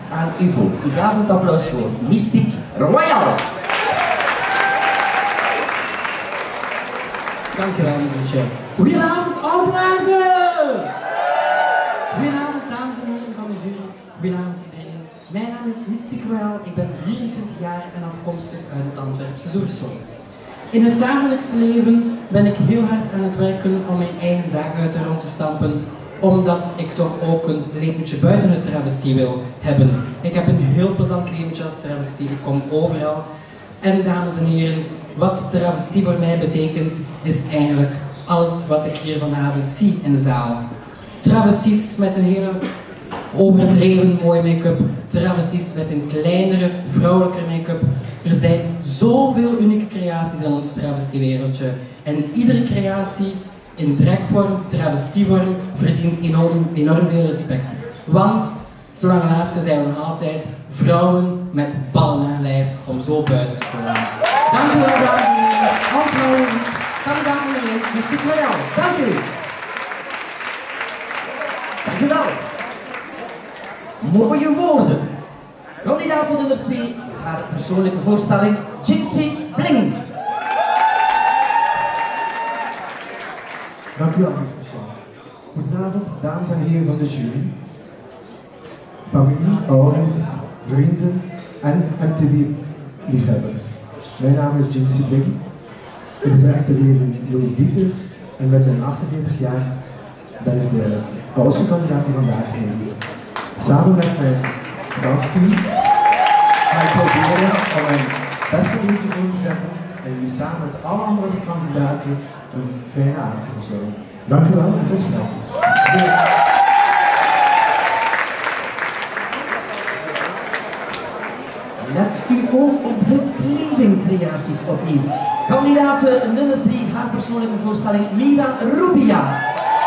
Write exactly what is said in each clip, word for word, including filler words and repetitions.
aan u voor. Goedenavond, applaus voor Mystique Royale. Dankjewel, Michel. Goedenavond, Oudenaarde! Goedenavond, dames en heren van de jury. Goedenavond, iedereen. Mijn naam is Mystique Royale. Ik ben vierentwintig jaar en afkomstig uit het Antwerpse Zoersel. In het dagelijks leven ben ik heel hard aan het werken om mijn eigen zaak uit de rond te stampen, omdat ik toch ook een leventje buiten het travestie wil hebben. Ik heb een heel plezant leventje als travestie, ik kom overal. En dames en heren, wat travestie voor mij betekent, is eigenlijk alles wat ik hier vanavond zie in de zaal. Travesties met een hele overdreven mooie make-up, travesties met een kleinere, vrouwelijke make-up. Er zijn zoveel unieke creaties in ons travestiewereldje. En iedere creatie in dragvorm, travestievorm, verdient enorm, enorm veel respect. Want, zolang laatste zijn we nog altijd vrouwen met ballen aan lijf om zo buiten te komen. Dank u wel, dames en heren. Antwoorden, kandidaat nummer één, Mystique Royale. Dank u. Dank u wel. Mooie woorden. Kandidaat nummer twee, haar persoonlijke voorstelling, Jinxie Bling. Dank u wel, meneer Speciaal. Goedenavond, dames en heren van de jury, familie, ouders, vrienden en M T V-liefhebbers. Mijn naam is Jinxie Bling. In het echte leven noem ik Dieter en met mijn achtenveertig jaar ben ik de oudste kandidaat die vandaag meedoet. Samen met mijn dansteam ga ik proberen om mijn beste liedje voor te zetten en jullie samen met alle andere kandidaten een fijne avond te verzorgen. Dank u wel en tot snel. Let u ook op de kledingcreaties opnieuw. Kandidaat nummer drie, haar persoonlijke voorstelling, Mira Rubia.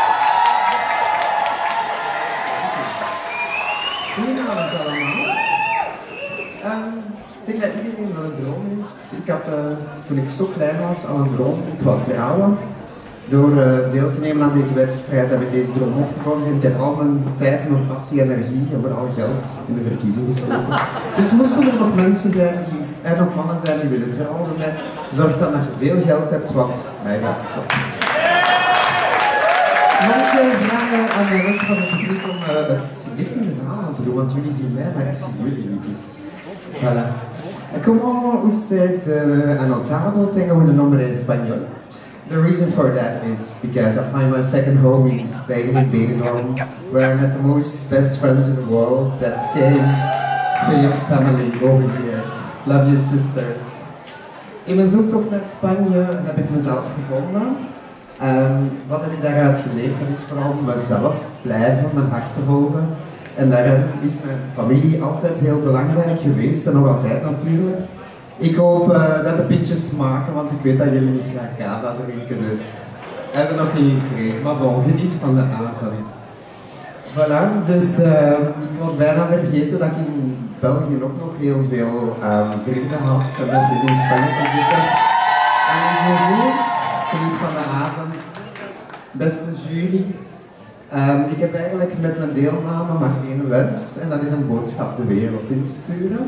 Goedenavond allemaal. Um, ik denk dat iedereen wel een droom heeft. Ik had uh, toen ik zo klein was al een droom. Ik wou trouwen. Door uh, deel te nemen aan deze wedstrijd heb ik deze droom opgevolgd. Ik heb al mijn tijd, mijn passie, energie en vooral geld in de verkiezing gestoken. Dus moesten er nog mensen zijn die, en nog mannen zijn die willen trouwen met mij, zorg dan dat je veel geld hebt, want mij gaat het zo. Mag ik uh, vragen aan de mensen van de techniek om uh, het licht in de zaal aan te doen, want jullie zien mij, maar ik zie jullie niet. Dus. Voilà. Comment usted uh, anotado? Tengo un nombre español. The reason for that is because I find my second home in Spain, in Benidorm, where I met the most best friends in the world that came from your family over the years. Love you, sisters. In mijn zoektocht naar Spanje heb ik mezelf gevonden. Um, wat heb ik daaruit geleerd? Dat is vooral mezelf blijven, mijn hart te volgen. En daar is mijn familie altijd heel belangrijk geweest en nog altijd natuurlijk. Ik hoop uh, dat de pintjes smaken, want ik weet dat jullie niet graag kava drinken, dus ik heb er nog geen gekregen. Maar bon, geniet van de avond. Voilà, dus uh, ik was bijna vergeten dat ik in België ook nog heel veel um, vrienden had en dat in Spanje te zitten. En zo goed, geniet van de avond. Beste jury. Um, ik heb eigenlijk met mijn deelname maar één wens en dat is een boodschap de wereld insturen.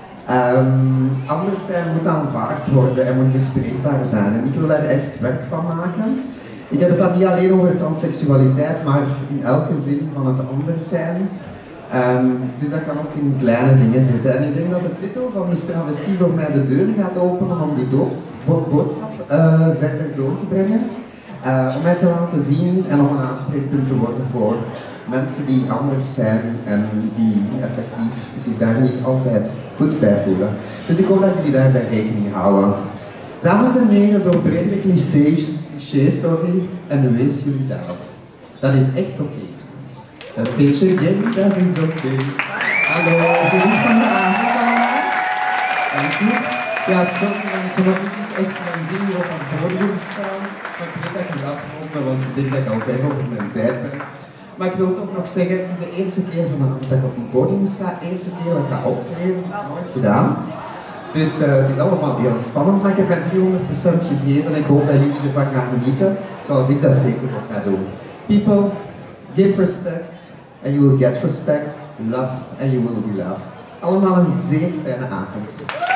Um, anders zijn moet aanvaard worden en moet bespreekbaar zijn en ik wil daar echt werk van maken. Ik heb het dan niet alleen over transseksualiteit, maar in elke zin van het anders zijn. Um, dus dat kan ook in kleine dingen zitten. En ik denk dat de titel van Miss Travestie voor mij de deur gaat openen om die boodschap uh, verder door te brengen. Uh, om mij te laten zien en om een aanspreekpunt te worden voor mensen die anders zijn en die effectief zich daar niet altijd goed bij voelen. Dus ik hoop dat jullie daarbij rekening houden. Dames en heren, doorbreek de clichés, clichés sorry, en wees jullie zelf. Dat is echt oké. Okay. Een beetje gay, dat is oké. Okay. Hallo, geniet van de avond allemaal. Dank u. Ja, sorry mensen, maar dit is echt mijn ding op het podium staan. Maar ik weet dat ik het afronden, want ik denk dat ik al ver over mijn tijd ben. Maar ik wil toch nog zeggen, het is de eerste keer vanavond dat ik op een podium sta, de eerste keer dat ik ga optreden, ik heb het nooit gedaan. Dus uh, het is allemaal heel spannend, maar ik heb mijn driehonderd procent gegeven en ik hoop dat jullie ervan gaan genieten, zoals ik dat zeker ook ga doen. People, give respect and you will get respect, love, and you will be loved. Allemaal een zeer fijne avond.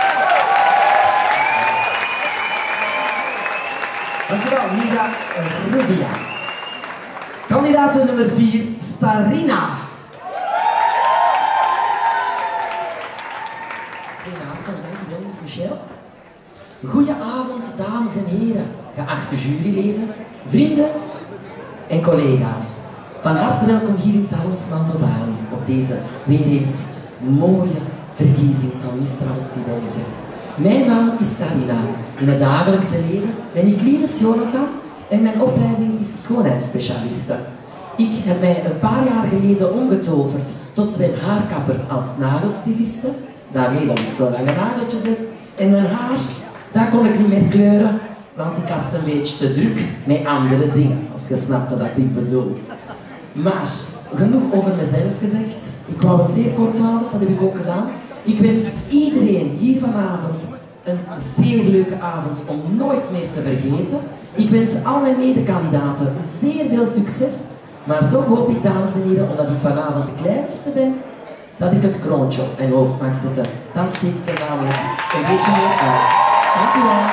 Dankjewel, Mira Rubia. Kandidaat nummer vier, Starina. Goedenavond, dankjewel, Miss Michel. Goedenavond, dames en heren, geachte juryleden, vrienden en collega's. Van harte welkom hier in Salons Mantovani op deze weer eens mooie verkiezing van Miss Travestie België. Mijn naam is Starina. In het dagelijkse leven ben ik Lieve Jonathan en mijn opleiding is schoonheidsspecialiste. Ik heb mij een paar jaar geleden omgetoverd tot mijn haarkapper als nagelstiliste. Daarmee dat ik zo lange nageltjes heb. En mijn haar, dat kon ik niet meer kleuren, want ik had het een beetje te druk met andere dingen, als je snapt wat ik bedoel. Maar, genoeg over mezelf gezegd. Ik wou het zeer kort houden, dat heb ik ook gedaan. Ik wens iedereen hier vanavond een zeer leuke avond om nooit meer te vergeten. Ik wens al mijn medekandidaten zeer veel succes. Maar toch hoop ik, dames en heren, omdat ik vanavond de kleinste ben, dat ik het kroontje op mijn hoofd mag zetten. Dan steek ik er namelijk een beetje meer uit. Dank u wel.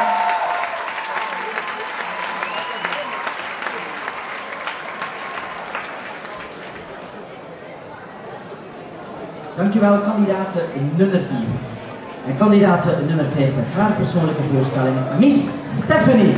Dankjewel, kandidaat nummer vier. En kandidaat nummer vijf met haar persoonlijke voorstelling, Miss Stephanie.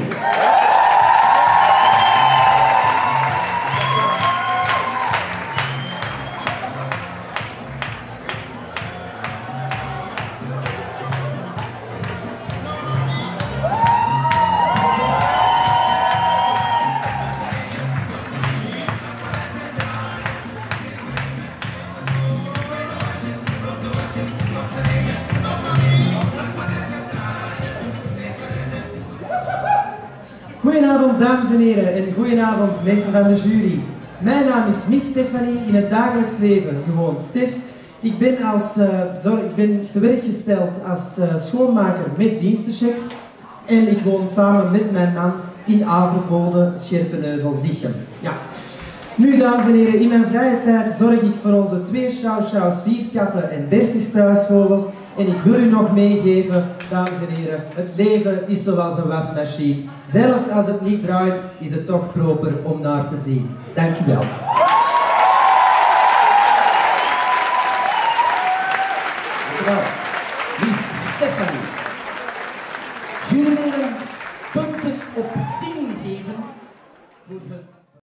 Goedenavond dames en heren en goedenavond mensen van de jury. Mijn naam is Miss Stephanie, in het dagelijks leven gewoon Stef. Ik ben, als, uh, zorg, ik ben te werk gesteld als uh, schoonmaker met dienstenchecks en ik woon samen met mijn man in Averbode, Scherpenheuvel-Zichem. Ja. Nu dames en heren, in mijn vrije tijd zorg ik voor onze twee chow-chows, vier katten en dertig struisvogels. En ik wil u nog meegeven, dames en heren, het leven is zoals een wasmachine. Zelfs als het niet draait, is het toch proper om naar te zien. Dank u wel.